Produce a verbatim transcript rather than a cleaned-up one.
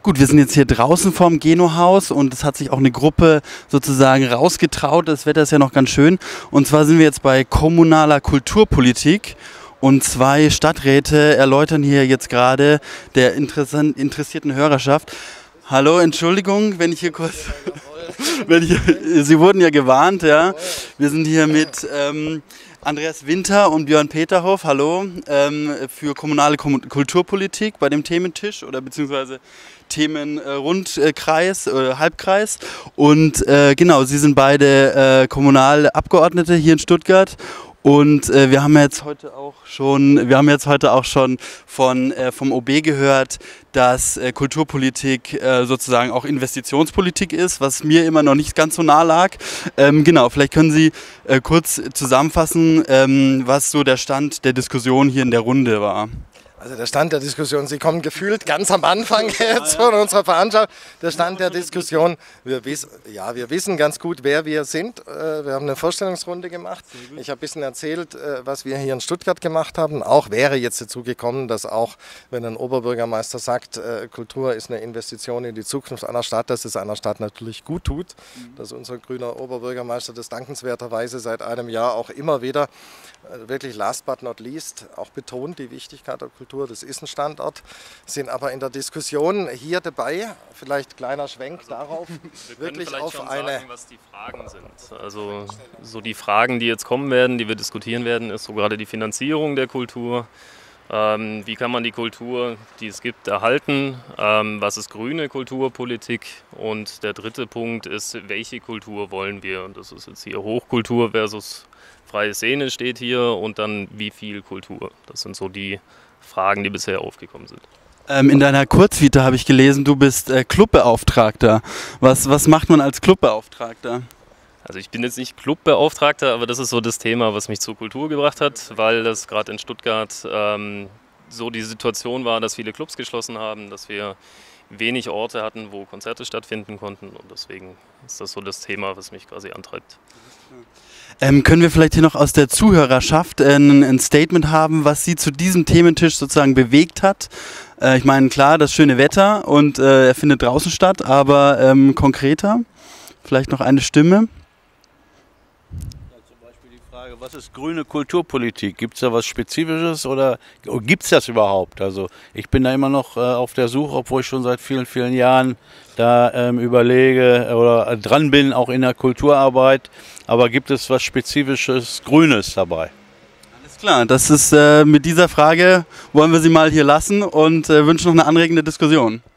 Gut, wir sind jetzt hier draußen vorm Genohaus und es hat sich auch eine Gruppe sozusagen rausgetraut. Das Wetter ist ja noch ganz schön. Und zwar sind wir jetzt bei kommunaler Kulturpolitik und zwei Stadträte erläutern hier jetzt gerade der interessant, interessierten Hörerschaft. Hallo, Entschuldigung, wenn ich hier kurz... wenn ich, Sie wurden ja gewarnt, ja. Wir sind hier mit... Ähm, Andreas Winter und Björn Peterhoff, hallo, ähm, für kommunale Kom- Kulturpolitik bei dem Thementisch oder beziehungsweise Themenrundkreis, äh, Halbkreis. Und äh, genau, Sie sind beide äh, Kommunalabgeordnete hier in Stuttgart. Und äh, wir haben jetzt heute auch schon, wir haben jetzt heute auch schon von, äh, vom O B gehört, dass äh, Kulturpolitik äh, sozusagen auch Investitionspolitik ist, was mir immer noch nicht ganz so nah lag. Ähm, genau, vielleicht können Sie äh, kurz zusammenfassen, ähm, was so der Stand der Diskussion hier in der Runde war. Also der Stand der Diskussion, Sie kommen gefühlt ganz am Anfang jetzt von unserer Veranstaltung. Der Stand der Diskussion, wir wissen, ja, wir wissen ganz gut, wer wir sind. Wir haben eine Vorstellungsrunde gemacht. Ich habe ein bisschen erzählt, was wir hier in Stuttgart gemacht haben. Auch wäre jetzt dazu gekommen, dass auch, wenn ein Oberbürgermeister sagt, Kultur ist eine Investition in die Zukunft einer Stadt, dass es einer Stadt natürlich gut tut. Dass unser grüner Oberbürgermeister das dankenswerterweise seit einem Jahr auch immer wieder, wirklich last but not least, auch betont die Wichtigkeit der Kultur. Das ist ein Standort, sind aber in der Diskussion hier dabei, vielleicht kleiner Schwenk darauf, wir wirklich vielleicht auf schon eine... sagen, was die Fragen sind. Also so die Fragen, die jetzt kommen werden, die wir diskutieren werden, ist so gerade die Finanzierung der Kultur. Ähm, wie kann man die Kultur, die es gibt, erhalten? Ähm, was ist grüne Kulturpolitik? Und der dritte Punkt ist, welche Kultur wollen wir? Und das ist jetzt hier Hochkultur versus freie Szene steht hier und dann wie viel Kultur. Das sind so die Fragen, die bisher aufgekommen sind. Ähm, in deiner Kurzvita habe ich gelesen, du bist äh, Clubbeauftragter. Was, was macht man als Clubbeauftragter? Also ich bin jetzt nicht Clubbeauftragter, aber das ist so das Thema, was mich zur Kultur gebracht hat, weil das gerade in Stuttgart ähm, so die Situation war, dass viele Clubs geschlossen haben, dass wir wenig Orte hatten, wo Konzerte stattfinden konnten und deswegen ist das so das Thema, was mich quasi antreibt. Ähm, können wir vielleicht hier noch aus der Zuhörerschaft äh, ein, ein Statement haben, was Sie zu diesem Thementisch sozusagen bewegt hat? Äh, ich meine, klar, das schöne Wetter und äh, er findet draußen statt, aber ähm, konkreter, vielleicht noch eine Stimme? Zum Beispiel die Frage, was ist grüne Kulturpolitik? Gibt es da was Spezifisches oder gibt es das überhaupt? Also ich bin da immer noch äh, auf der Suche, obwohl ich schon seit vielen, vielen Jahren da ähm, überlege oder dran bin, auch in der Kulturarbeit. Aber gibt es was Spezifisches Grünes dabei? Alles klar, das ist äh, mit dieser Frage wollen wir Sie mal hier lassen und äh, wünschen noch eine anregende Diskussion.